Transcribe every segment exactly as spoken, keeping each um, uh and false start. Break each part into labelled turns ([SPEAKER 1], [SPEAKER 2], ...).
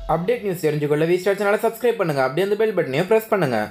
[SPEAKER 1] Update news தெரிஞ்சுக்கொள்ள V Star சேனலை subscribe பண்ணுங்கள். அப்படியே அந்த பெல் பட்டனையும் ப்ரெஸ் பண்ணுங்கள்.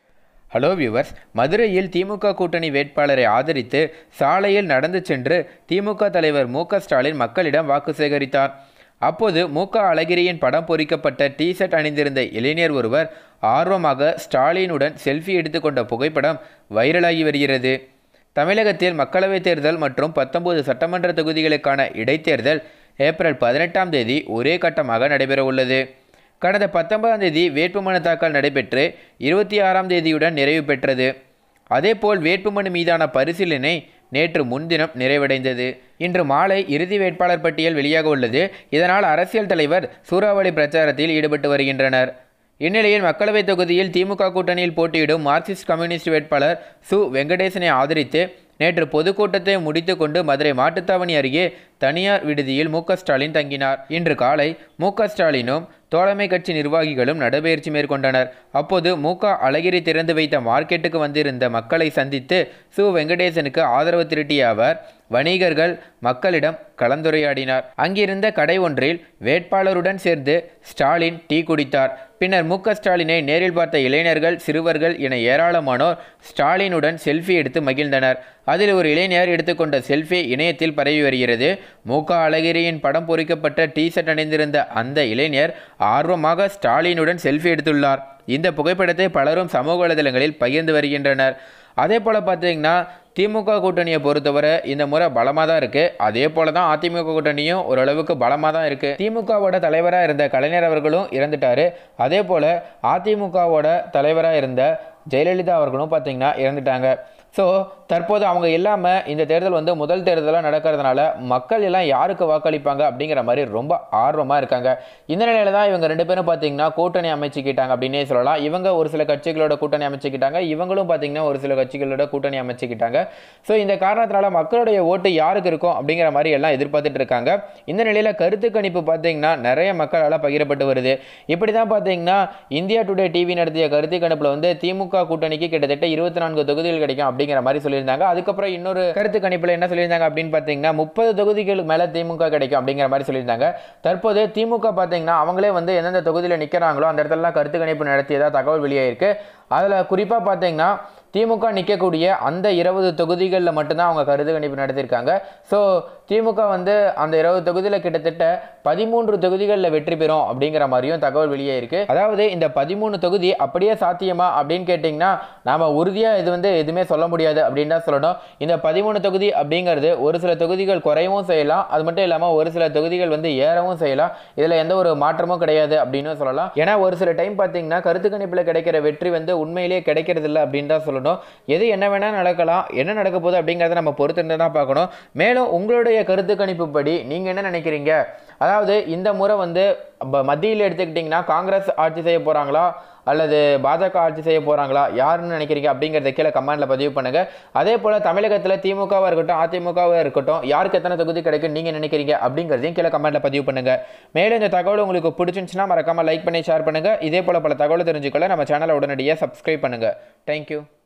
[SPEAKER 2] ஹலோ வியூவர்ஸ், மதுரையில் திமுக கூட்டணி வேட்பாளரை ஆதரித்து சாலையில் நடந்து சென்று திமுக தலைவர் மு க ஸ்டாலின் மக்களிடம் வாக்கு சேகரித்தார். அப்போது மு க அழகிரியின் படம் பொறிக்கப்பட்ட டி ஷர்ட் அணிந்திருந்த இளைஞர் ஒருவர் ஆர்வமாக ஸ்டாலினுடன் செல்ஃபி எடுத்துக்கொண்ட புகைப்படம் வைரலாகி வருகிறது. தமிழகத்தில் மக்களவைத் தேர்தல் மற்றும் பத்தொன்பது சட்டமன்ற தொகுதிகளுக்கான இடைத்தேர்தல் ஏப்ரல் பதினெட்டாம் தேதி ஒரே கட்டமாக நடைபெறவுள்ளது. கடந்த பத்தொன்பதாம் தேதி வேட்புமனு தாக்கல் நடைபெற்று இருபத்தி ஆறாம் தேதியுடன் நிறைவு பெற்றது. அதேபோல் வேட்புமனு மீதான பரிசீலனை நேற்று முன்தினம் நிறைவடைந்தது. இன்று மாலை இறுதி வேட்பாளர் பட்டியல் வெளியாக உள்ளது. இதனால் அரசியல் தலைவர் சூறாவளி பிரச்சாரத்தில் ஈடுபட்டு வருகின்றனர். இந்நிலையில் மக்களவைத் தொகுதியில் திமுக கூட்டணியில் போட்டியிடும் மார்க்சிஸ்ட் கம்யூனிஸ்ட் வேட்பாளர் சு வெங்கடேசனை ஆதரித்து நேற்று பொதுக்கூட்டத்தை முடித்து கொண்டு மதுரை மாட்டுத்தாவணி அருகே தனியார் விடுதியில் மு க ஸ்டாலின் தங்கினார். இன்று காலை மு க ஸ்டாலினும் தோழமை கட்சி நிர்வாகிகளும் நடைபயிற்சி மேற்கொண்டனர். அப்போது மு க அழகிரி திறந்து வைத்த மார்க்கெட்டுக்கு வந்திருந்த மக்களை சந்தித்து சு வெங்கடேசனுக்கு ஆதரவு திரட்டிய அவர் வணிகர்கள் மக்களிடம் கலந்துரையாடினார். அங்கிருந்த கடை ஒன்றில் வேட்பாளருடன் சேர்ந்து ஸ்டாலின் டீ குடித்தார். பின்னர் மு க ஸ்டாலினை நேரில் பார்த்த இளைஞர்கள், சிறுவர்கள் என ஏராளமானோர் ஸ்டாலினுடன் செல்ஃபி எடுத்து மகிழ்ந்தனர். அதில் ஒரு இளைஞர் எடுத்துக்கொண்ட செல்ஃபி இணையத்தில் பரவி வருகிறது. மு க அழகிரியின் படம் பொறிக்கப்பட்ட டி ஷர்ட் அணிந்திருந்த அந்த இளைஞர் ஆர்வமாக ஸ்டாலினுடன் செல்ஃபி எடுத்துள்ளார். இந்த புகைப்படத்தை பலரும் சமூக வலைதளங்களில் பகிர்ந்து வருகின்றனர். அதே போல் பார்த்தீங்கன்னா திமுக கூட்டணியை பொறுத்தவரை இந்த முறை பலமாக தான் இருக்குது. அதே போல் தான் அதிமுக கூட்டணியும் ஓரளவுக்கு பலமாக தான் இருக்குது. திமுகவோட தலைவராக இருந்த கலைஞர் அவர்களும் இறந்துட்டார். அதே போல் அதிமுகவோட தலைவராக இருந்த ஜெயலலிதா அவர்களும் பார்த்திங்கன்னா இறந்துட்டாங்க. ஸோ தற்போது அவங்க இல்லாமல் இந்த தேர்தல் வந்து முதல் தேர்தலாக நடக்கிறதுனால மக்கள் எல்லாம் யாருக்கு வாக்களிப்பாங்க அப்படிங்கிற மாதிரி ரொம்ப ஆர்வமாக இருக்காங்க. இந்த நிலையில் தான் இவங்க ரெண்டு பேரும் பார்த்தீங்கன்னா கூட்டணி அமைச்சுக்கிட்டாங்க அப்படின்னே சொல்லலாம். இவங்க ஒரு சில கட்சிகளோட கூட்டணி அமைச்சுக்கிட்டாங்க, இவங்களும் பார்த்தீங்கன்னா ஒரு சில கட்சிகளோட கூட்டணி அமைச்சுக்கிட்டாங்க. ஸோ இந்த காரணத்தினால மக்களுடைய ஓட்டு யாருக்கு இருக்கும் அப்படிங்கிற மாதிரி எல்லாம் எதிர்பார்த்துட்டு இருக்காங்க. இந்த நிலையில் கருத்து கணிப்பு பார்த்தீங்கன்னா நிறைய மக்களால் பகிரப்பட்டு வருது. இப்படி தான் பார்த்தீங்கன்னா இந்தியா டுடே டிவி நடத்திய கருத்து கணிப்பில் வந்து திமுக கூட்டணிக்கு கிட்டத்தட்ட இருபத்தி நான்கு தொகுதிகள் கிடைக்கும் அப்படிங்கிற மாதிரி சொல்லியிருந்தாங்க. அதுக்கப்புறம் இன்னொரு கருத்து கணிப்பில் என்ன சொல்லியிருந்தாங்க அப்படின்னு பார்த்தீங்கன்னா முப்பது தொகுதிகளுக்கு மேலே திமுக கிடைக்கும் அப்படிங்கிற மாதிரி சொல்லியிருந்தாங்க. தற்போது திமுக பார்த்தீங்கன்னா அவங்களே வந்து எந்தெந்த தொகுதியில் நிற்கிறாங்களோ அந்த இடத்துலலாம் கருத்து கணிப்பு நடத்தியதா தகவல் வெளியாயிருக்கு. அதில் குறிப்பாக பார்த்தீங்கன்னா திமுக நிற்கக்கூடிய அந்த இருபது தொகுதிகளில் மட்டும்தான் அவங்க கருத்து கணிப்பு நடத்தியிருக்காங்க. ஸோ திமுக வந்து அந்த இருபது தொகுதியில் கிட்டத்தட்ட பதிமூன்று தொகுதிகளில் வெற்றி பெறும் அப்படிங்கிற மாதிரியும் தகவல் வெளியே இருக்கு. அதாவது இந்த பதிமூணு தொகுதி அப்படியே சாத்தியமா அப்படின்னு கேட்டிங்கன்னா நாம் உறுதியாக இது வந்து எதுவுமே சொல்ல முடியாது அப்படின்னு தான் சொல்லணும். இந்த பதிமூணு தொகுதி அப்படிங்கிறது ஒரு சில தொகுதிகள் குறையவும் செய்யலாம், அது மட்டும் இல்லாமல் ஒரு சில தொகுதிகள் வந்து ஏறவும் செய்யலாம். இதில் எந்த ஒரு மாற்றமும் கிடையாது அப்படின்னு சொல்லலாம். ஏன்னா ஒரு சில டைம் பார்த்தீங்கன்னா கருத்து கணிப்பில் கிடைக்கிற வெற்றி வந்து உண்மையிலேயே கிடைக்கிறது இல்லை அப்படின்னு தான் சொல்லணும். எது என்ன வேணா நடக்கலாம், என்ன நடக்க போகுது அப்படிங்கிறத நம்ம பொறுத்து தான் பார்க்கணும். மேலும் உங்களுடைய கருத்து கணிப்பு படி நீங்க என்ன நினைக்கிறீங்க? அதாவது இந்த முறை வந்து மத்தியில் எடுத்துக்கிட்டிங்கன்னா காங்கிரஸ் ஆட்சி செய்ய போறாங்களா அல்லது பாஜக ஆட்சி செய்ய போறாங்களா, யாருன்னு நினைக்கிறீங்க அப்படிங்கிறத கீழே கமெண்ட்ல பதிவு பண்ணுங்க. அதே போல தமிழகத்தில் திமுகவா இருக்கட்டும் அதிமுகவா இருக்கட்டும் யாருக்கு எத்தனை தொகுதி கிடைக்கும் நீங்க நினைக்கிறீங்க அப்படிங்கிறதையும் கீழே கமெண்ட்ல பதிவு பண்ணுங்க. மேலும் இந்த தகவல் உங்களுக்கு பிடிச்சிருந்துச்சுன்னா மறக்காம லைக் பண்ணி ஷேர் பண்ணுங்க. இதே போல பல தகவல் தெரிஞ்சுக்கொள்ள நம்ம சேனலை உடனடியாக சப்ஸ்கிரைப் பண்ணுங்க. தேங்க்யூ.